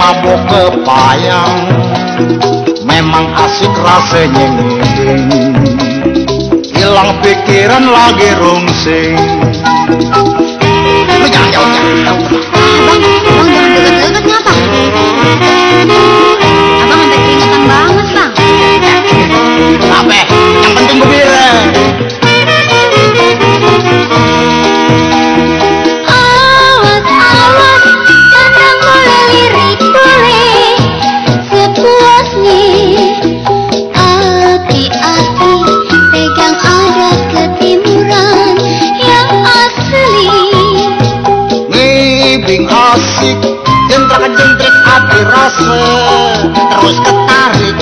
mabok kepayang, memang asik rasanya ngibing, hilang pikiran lagi rungsing. Lu jangan jauh-jauh. Bang jangan deket-deket ngapa? Abang sampai keringetan banget bang. Apa? Yang penting berdiri. Awas, pandang boleh, lirik boleh, sepuasnya. Hati-hati, pegang ada ketimuran yang asli. Ngibing asik, jentrak-jentrik hati rasa, terus ketarik.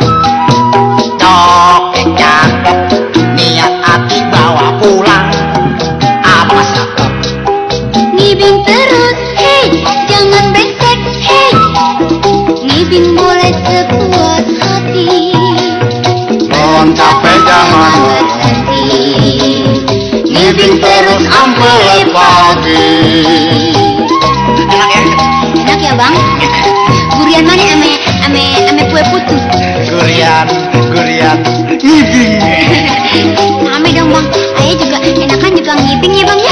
Cokek cakep, niat hati bawa pulang. Apa cakep? Ngibing terus, hei, jangan brengsek, hei. Ngibing boleh sepuas hati. Non capek jangan berhenti. ngibing terus sampai pagi. Enak ya bang? Durian mana ame kue putu? Gurian ngibing. Ame dong bang, ayah juga enakan juga ngibing ya bang ya.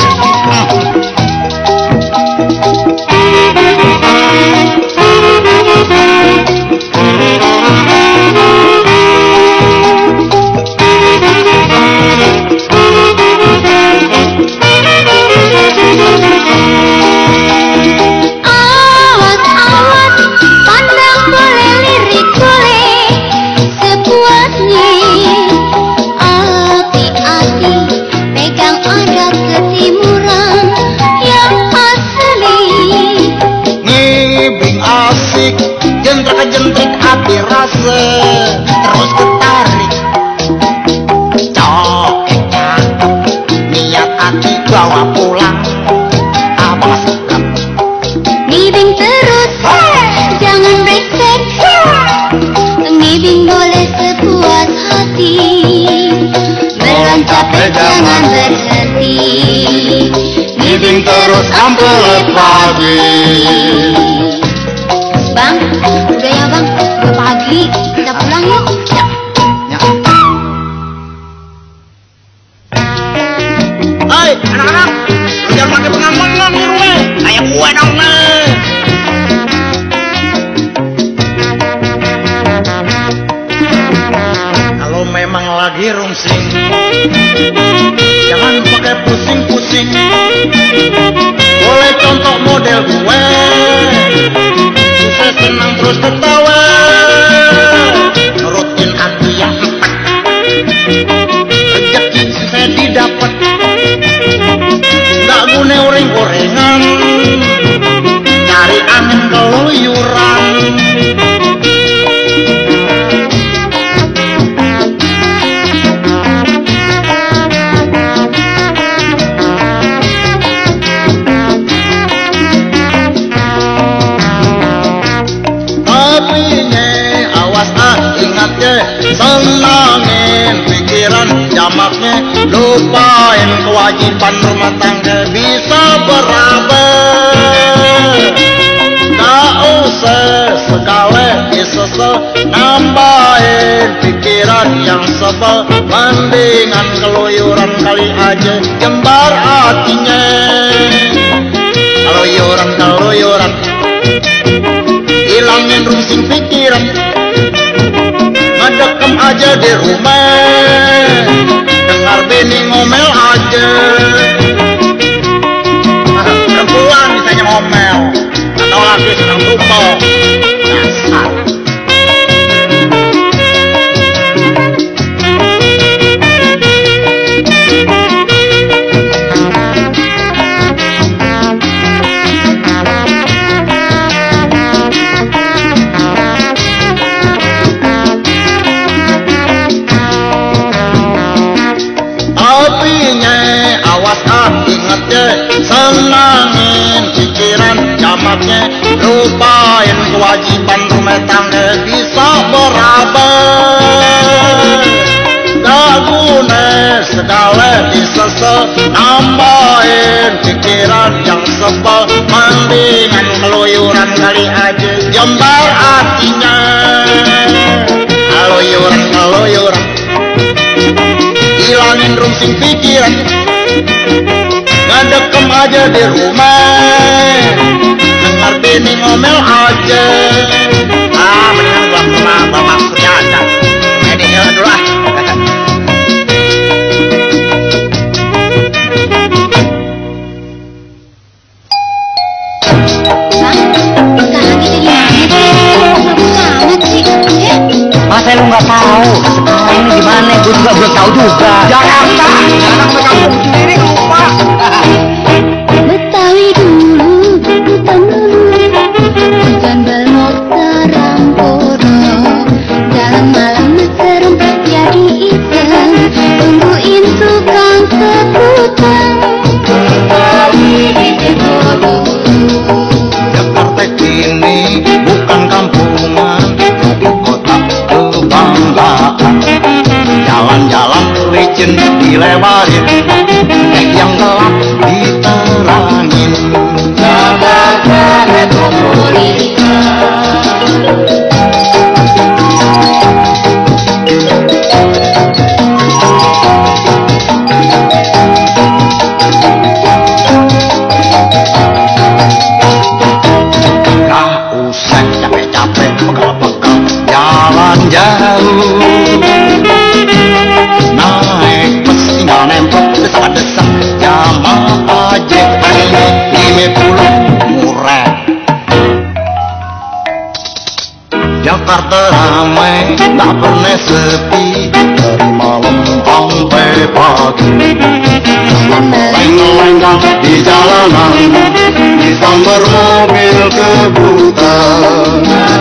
Awas, pandang boleh, lirik boleh, sepuasnya. Hati-hati, pegang ada ketimuran yang asli. Ngibing asik, jentrak-jentrik hati rasa, terus ketarik. Cokek cakep, niat hati bawa pulang. Apa sikap? Ngibing terus, jangan brengsek. Ngibing boleh sepuas hati. Belum capek jangan berhenti. Ngibing terus sampai pagi. Bang, udah ya bang, udah pagi, kita pulang yuk. Ya. Hai, anak-anak, lu jangan pakai pengamangan nih rumah. Kayak gue dong nih. Kalau memang lagi rungsing, jangan pakai pusing-pusing. Boleh contoh model gue, sukses senang terus ketawa, nurutin hati yang empat, rezeki sukses didapat, nggak guna goreng-gorengan, cari angin keluyuran. Senangin pikiran jamaknya, lupain kewajiban rumah tangga, bisa beraba. Gak usah sekali disesel, nambahin pikiran yang sebel. Mendingan keluyuran kali aja, jembar hatinya. Keluyuran, hilangin rungsing pikiran. Ngedekem aja di rumah, dengar bini ngomel aja. Perempuan misalnya ngomel, atau laki sedang lupa. Dasar. Senangin pikiran jamaknya, lupain kewajiban rumah tangga, bisa beraba. Gak guna segala disesel, nambahin pikiran yang sebel. Mendingan keluyuran kali aja, runsing pikiran, ngedekem aja di rumah, dengar bini ngomel aja. Mendingan gua rumah bapak kerja aja. Ini dulu ah. Masa lu nggak tahu? Sekarang ini gimana? Gue juga belum tahu juga. Jakarta, anak sekampung sendiri lupa. Betawi dulu, hutan dulu, hujan belok terang bodoh. Dalam malam serem jadi hitam, tungguin tukang sebutan. Betawi di bodoh. Jakarta kini bukan kampungan, tapi kota kebanggaan. Jalan-jalan licin dilebarin, yang gelap diterangin. Jakarta metropolitan. Gak usah capek-capek pegal-pegal jalan jauh, naik bus tinggal nempel desak-desak jamaah aja ini 50 murah. Jakarta ramai gak pernah sepi, dari malam sampai pagi. Lenggang di jalanan, disambar mobil kebutan.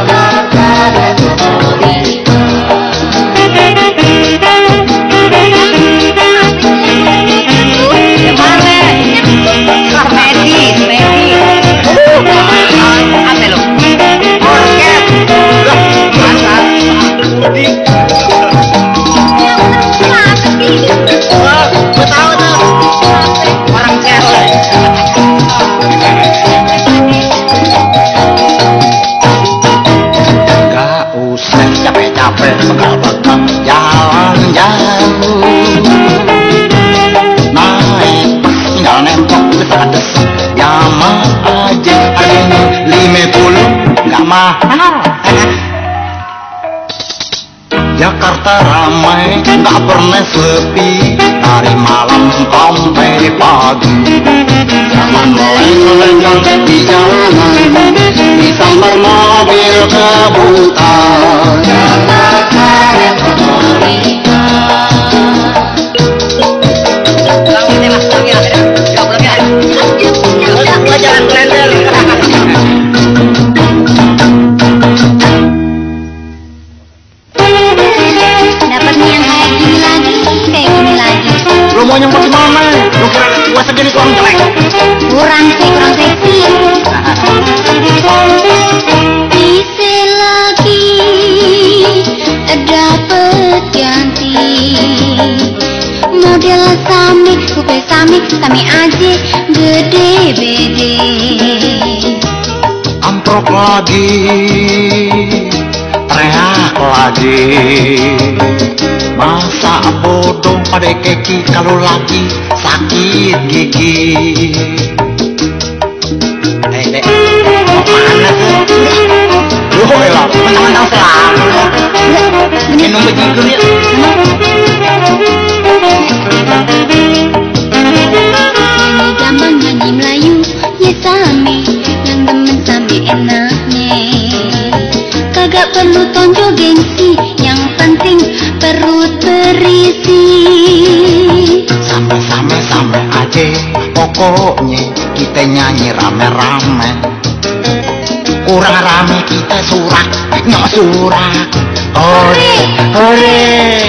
Capek bekal-bekal jalan jauh, naik bus tinggal nempel desak-desak jamaah aja ini 50 gak mahal. Jakarta ramai gak pernah sepi, dari malam sampai pagi. Jangan meleng-lenggang di jalanan, disambar mobil kebutan. Jakarta Dapatnya yang kayak gini lagi. Lu mau nyemput di mana? Lu kira gua segini kurang jelek? Kurang seksi. Bisa lagi dapet ganti model sami, kupe sami aja gede-gede. Amprok lagi, teriak lagi. Masa bodoh pada keki kalau lagi sakit gigi. Dek, mau mana tuh? Lu elah, mentang-mentang selalu. Minum begitu ya. Nyanyi gampang, nyanyi Melayu, ya sami, yang demen sami enaknya. Kagak perlu tonjol gengsi, yang penting perut berisi. Sampai aja, pokoknya kita nyanyi rame-rame. Kurang rame kita surak, nyok. Hore, hore.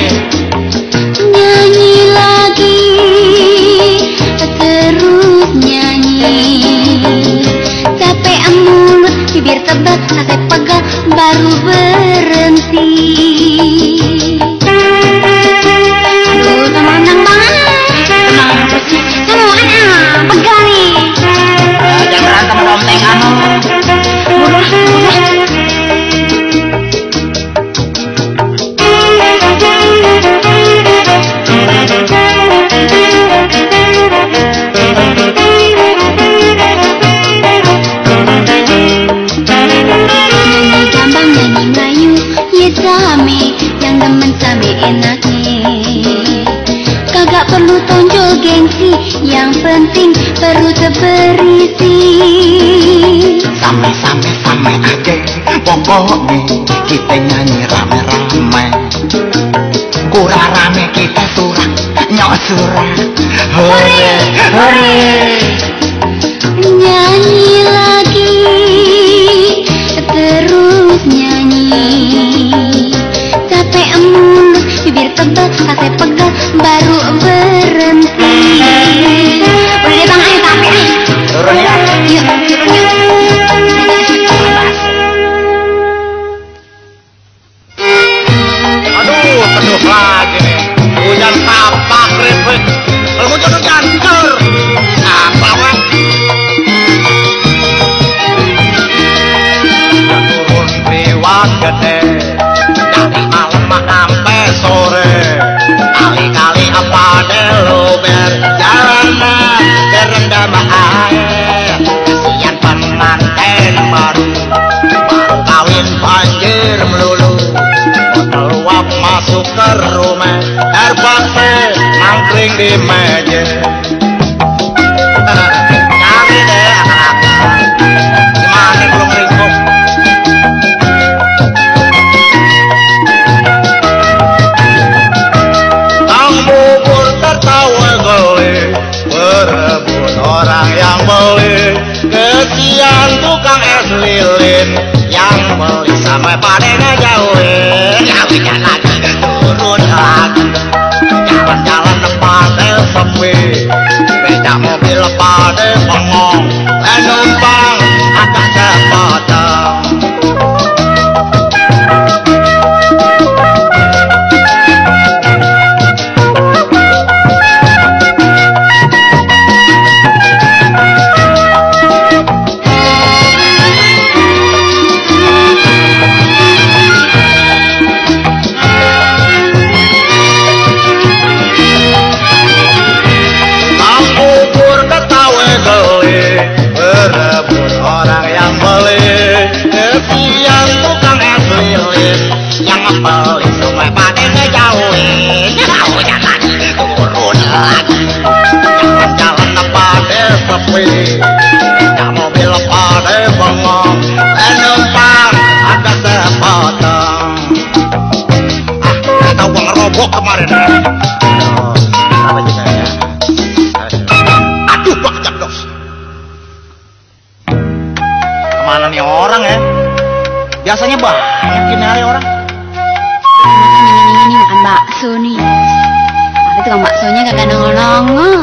Nyanyi lagi, terus nyanyi. Capek mulut, bibir tebal, hati pegal, baru berhenti. Aduh, tenang banget. Tenang bersih, tenang pegal nih. Jangan berantem sama omtengan. Udah. ame enaknya. Kagak perlu tonjol gengsi, yang penting perut berisi. Sampai aja, pokoknya kita nyanyi rame-rame. Kurang rame kita surah, nyok surah. Hore, hore. Nyanyi lagi, terus nyanyi. Capek mulus, bibir tebal, kaki pegel, baru berhenti. Udah deh bang, ayo capek nih. Turun ya. Yuk, turun yuk. Aduh, penuh lagi nih. Hujan tapak ribet. Kalau hujan cur. Apa wah? Turun lewat gede. Dari malam sampai sore. Kali-kali apa deh lo berjalan kerendam air. Kasihan pengantin baru kawin banjir melulu. Keluap masuk ke rumah, terpaksa nangkring di meja. Cari deh anak-anak, gimana kalau ngeringkuk? Kang bubur tertawa geli, berebut orang yang beli. Kesian tukang es lilin, yang beli sampai pada ngejauhin. Jalan lagi, turun lagi. Jalan-jalan pada sepi, becak mobil pada bengong. Penumpang agak sepotong. Berebut orang yang beli. Kesian tukang es lilin, yang beli semua pada ngejauhin. Hujan lagi, turun lagi. Jalan-jalan pada sepi, becak mobil pada bengong. Penumpang ada sepotong. Kita uang robok kemarin. Apa juga ya? Aduh, Pak Jabdos. Kemana nih orang ya? Biasanya banyak ini hari orang. Ini makan bakso nih. Tapi tukang baksonya kagak nongol-nongol.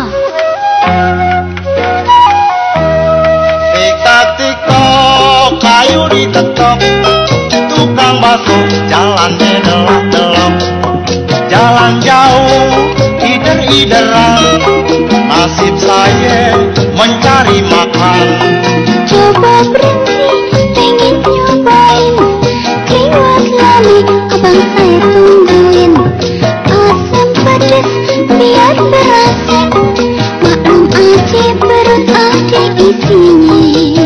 Tik-tak-tik-tok, kayu diketok. Tukang bakso jalan delok-delok. Jalan jauh, ider-ideran. Nasib saya mencari makan. Coba berhenti, pengen nyobain. Lewat lali, abang saya tungguin. Asam pedas, biar berasa. Maklum aja perut ada isinya.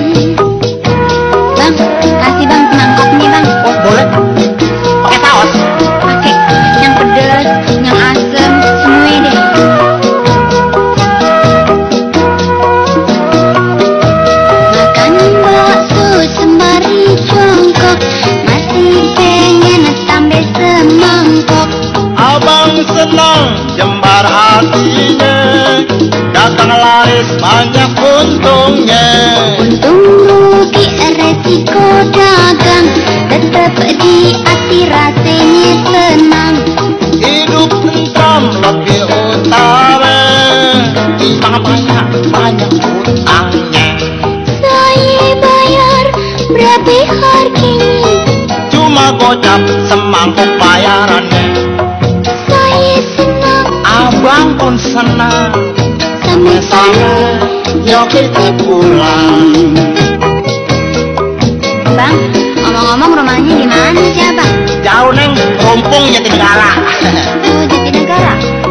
Bang, kasih bang mangkok nih bang. Oh, boleh? Pakai saus? Pakai yang pedas, yang asam, semuanya deh. Makan bakso sembari jongkok, masih pengen tambah semangkok. Abang senang jembar hatinya, dagang laris banyak untungnya. Untung rugi resiko dagang, tetap di hati rasanya senang. Hidup tentram lebih utama, timbang banyak utangnya. Saya bayar berapa harganya? Cuma gocap semangkuk bayarannya. Saya senang Abang pun senang, sama saya. yuk kita pulang. Bang, ngomong-ngomong rumahnya di mana sih abang? Jauh neng, Rompong Jatinegara. Oh, Jatinegara.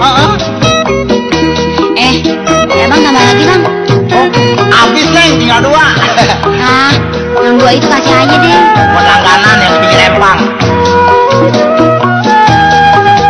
Ya bang, tambah lagi bang. Oh, habis neng, tinggal 2. Nah, yang 2 itu kasih aja deh. Buat langganan yang di Lempang.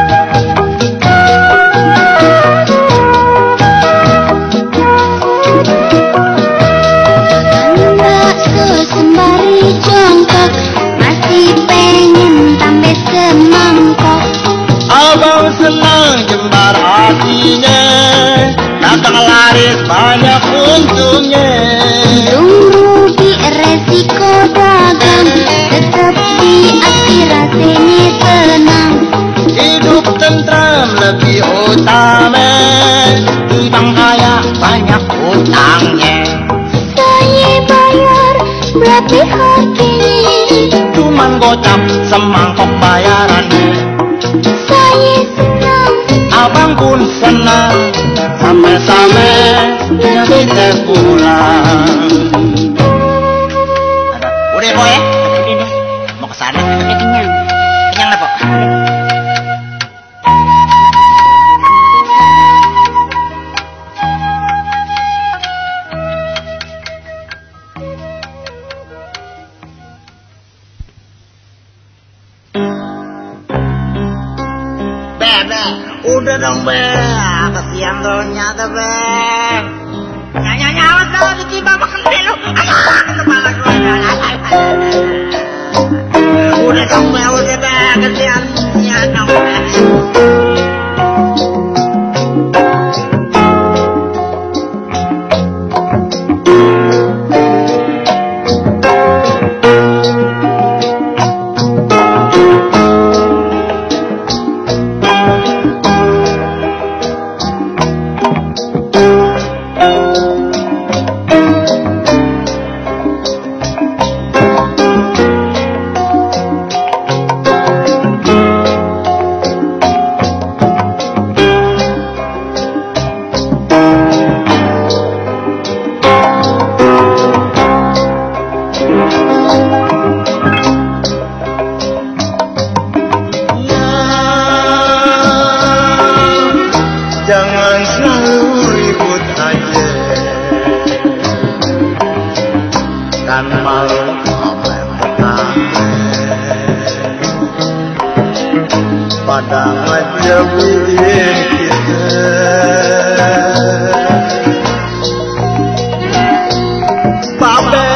menjembar hatinya, dagang laris banyak untungnya. Rugi resiko dagang, tetap di aspirasinya tenang. Hidup tentram lebih utama, timbang kaya banyak utangnya. Saya bayar berapa harganya, Cuman gocap semangkok bayarannya. saya senang. Abang pun senang, sampai-sampai kita pulang. Udah boy ya? Udah deh. Mau kesana? Udah kenyang. Kenyang dah, Pok. Udah dong, Be. Kesian donya tuh, Be. Nyawa tuh, dikibah makan dulu. Kepala gue. Udah dong, Be. Udah, Be. Kesian dong, Be. Jangan selalu ribut aja, kan malu sama tetangga. Pada ngejebutin kita, Babe,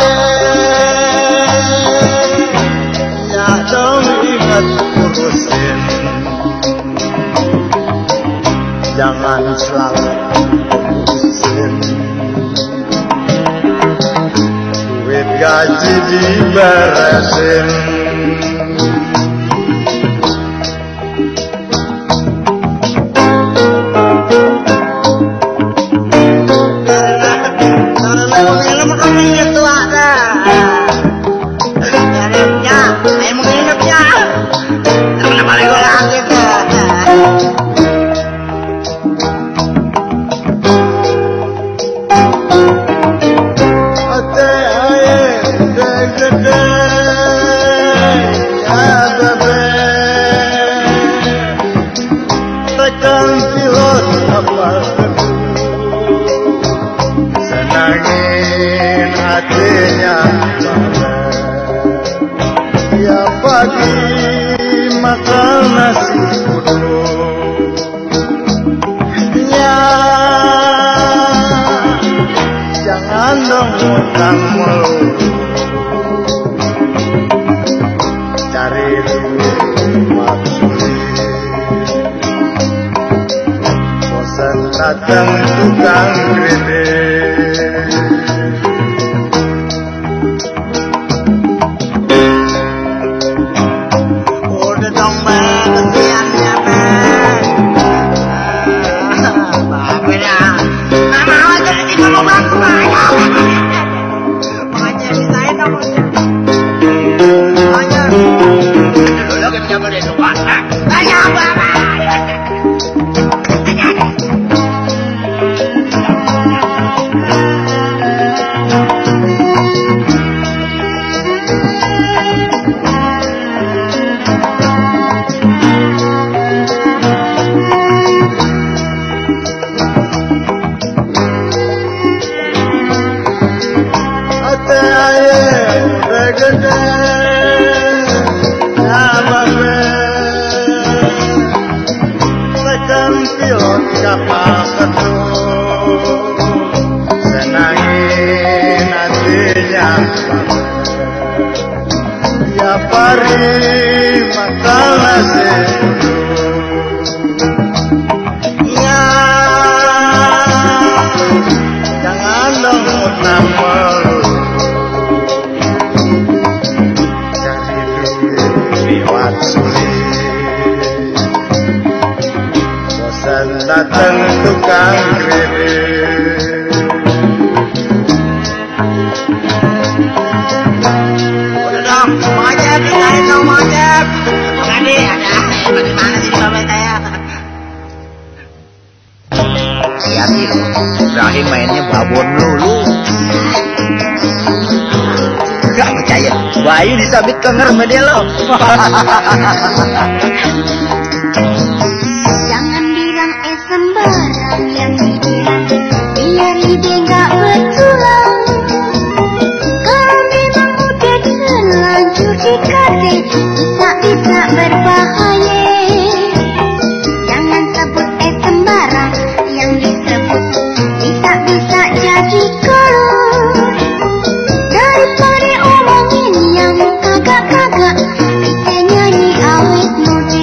ya dong ingat urusin. Jangan selalu urusin, duit gaji diberesin. Senangin hatinya tiap pagi makan nasi uduk. Ya, jangan dong utang melulu, cari duit sulit. Bosan datang tukang kredit. Udah dong, Be, kesian ya, Be. Babe dah. Mama aja nanti mau bantu, ayo. Makanya bisain dong. Makanya. Dulu lagi siapa deh tuh, Pak? Ayo, Bapak. Kapal ketuh, senangin hatinya tiap hari makan nasi uduk. liwat sulit. Bosan datang tukang kredit. Udah dong, mau aja, bilangin dong mau aja. Tadi ada bagaimana sih bapak saya? Hati-hati loh, Ibrahim mainnya babon lulu. Gak percaya, Bayu disabit kenger sama dia loh. Jangan bilang sembarang yang dibilang, biar ide gak bertulang. Kalau memang udah terlanjur dikate, bisa-bisa berbahaya. Jangan sebut sembarang yang disebut, bisa-bisa jadi kolot. Daripada omongin yang kagak-kagak, kita nyanyi awet muda.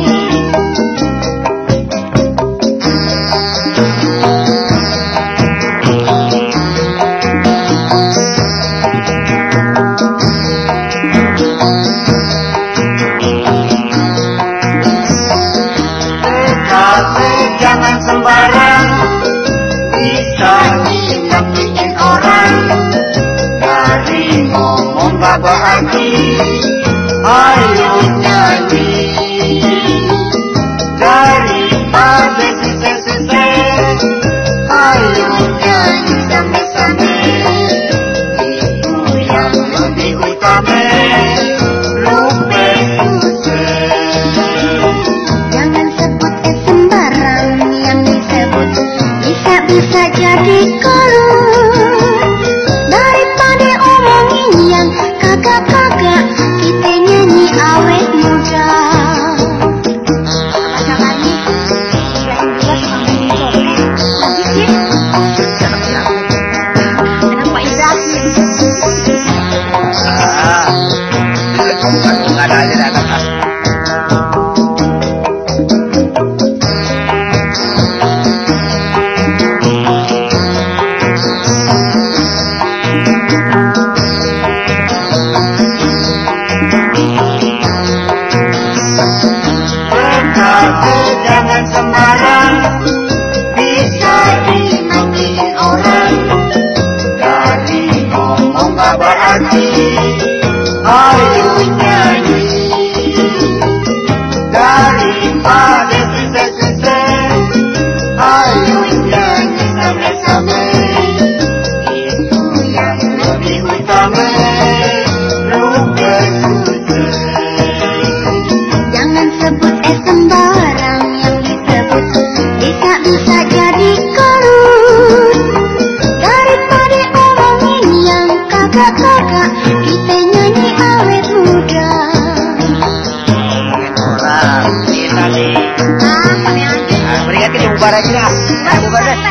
Jangan sembarang, bisa nyakitin orang. Dari ngomong gak berarti, ayo nyanyi. Daripada sise-sise, ayo nyanyi sama-sama. Itu yang lebih utama, lupa susah. Jangan sebut sembarang yang disebut, bisa-bisa jadi kolot. Daripada omongin yang kagak-kagak, kita nyanyi awet muda. Baca lagi, selain juga sama joget, lagi sih. Kenapa Ibrahim? Nggak ada aja dah kata. Jangan sembarang, bisa dimatiin orang. Dari ngomong gak berarti, ayo nyanyi. Daripada sise-sise, ayo nyanyi sama-sama. Itu yang lebih utama, lupa susah. Jangan sebut sembarang yang disebut, bisa-bisa jadi kolot. Daripada omongin yang kagak-kagak, kita nyanyi awet muda. Orang kita nih. Kami aja. Berikan kita bubar aja dah. Bubar deh.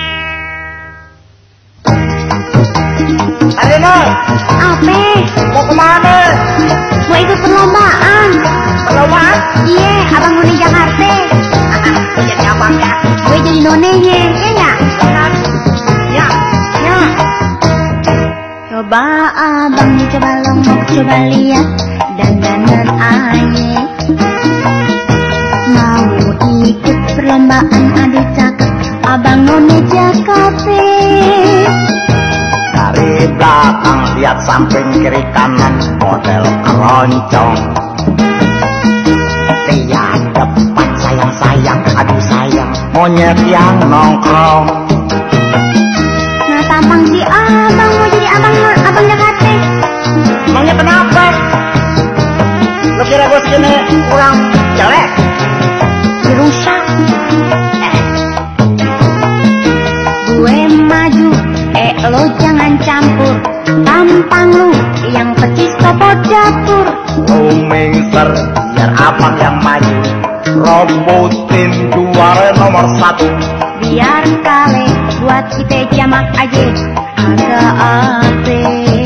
Arena, Apa? mau kemana? Mau ikut perlombaan? Perlombaan? Iya, abang none Jakarta. Jadi abang ya. Gue jadi nonenya, ya nggak? Ya. Ya. Coba abang nih, coba longok, coba lihat dandanan aye. Mau ikut perlombaan adu cakep, abang none Jakarta. Dari belakang lihat samping kiri kanan model keroncong. Lihat depan sayang-sayang, aduh sayang, monyet yang nongkrong. Nah tampang si abang mau jadi abang Jakarta. Emangnya kenapa? Lo kira gue segini kurang jelek? Dirusak. Gue maju, lo jangan campur. Tampang lu yang pecis topot dapur. Lo mingser, biar abang yang maju. Robotin juara nomor 1. Biar kali buat kita jamak aja agak ape.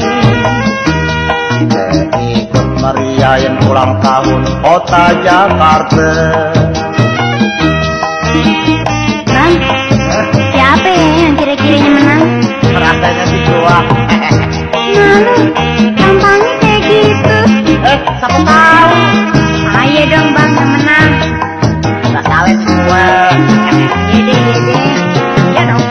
Ikut meriahin ulang tahun kota Jakarta. Bang, siapa ya yang kira-kiranya menang? Rasanya sih gua. Nah lu, tampangnya kayak gitu. siapa tahu. Ayo dong bang yang menang. Gak kawet semua. Yede. Ya dong.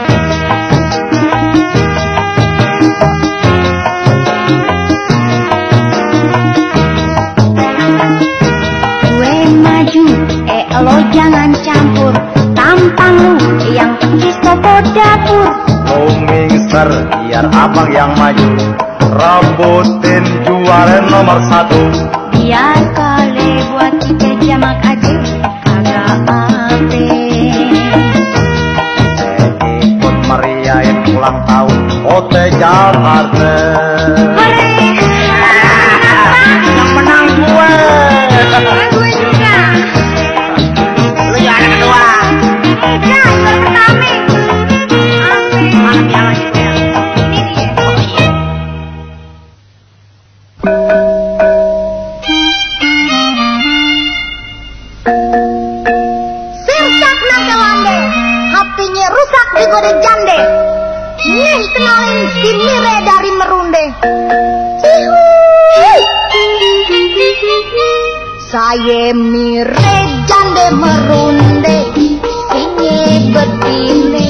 Gue maju, lo jangan campur. Tampang lu yang di toko dapur. Lo mingser biar abang yang maju. Rambutin juara nomor 1. Biar kali buat kita jamak aja. Agak ape. Ikut meriahin ulang tahun Ote Jakarta. Yang menang gue. Gue juga. Lu juara kedua. Udah, pertama. Mana pialanya? Sirsak nangke lande, hatinya rusak digode jande. Nih kenalin si Mire dari Merunde. Saya Mire jande Merunde, sinye betine.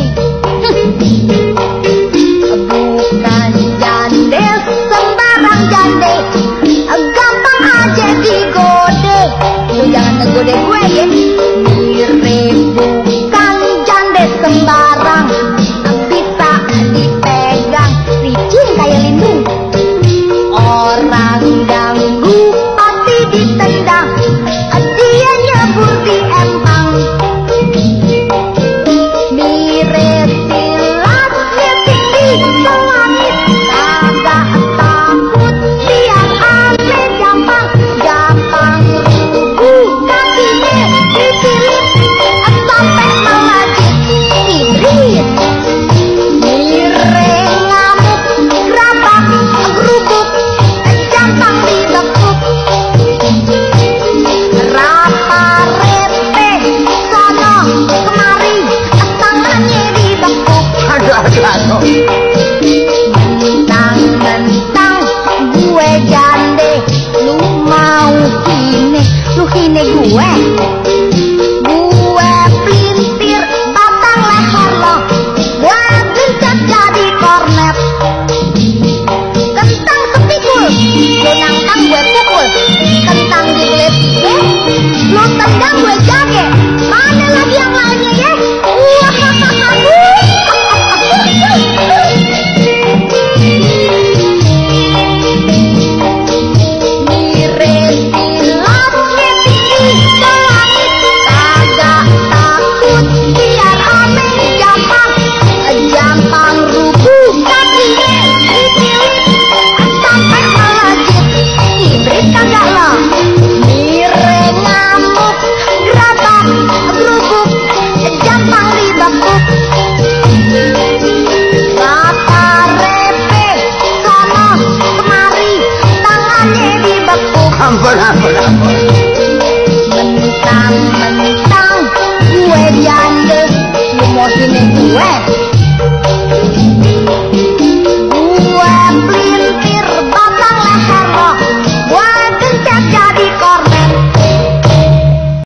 Bukan jande sembarang jande, gampang aja digode. Lu jangan ngegode gue ya. Mire bukan jande sembarang, bisa dipegang, licin kayak lindung. Orang ganggu pasti ditendang, dia nyebur di empang. Mire silatnya tinggi selangit, kagak takut dia ame gampang. Gampang rubuh kakinya dipilih sampai melajit iblis. Mire ngamuk gerabak gerubuk, gampang ditepuk. Rapa repe sono kemari, tangannya ditepuk. Aduh. Mentang-mentang gue jande, lu mau kine, lu kine gue.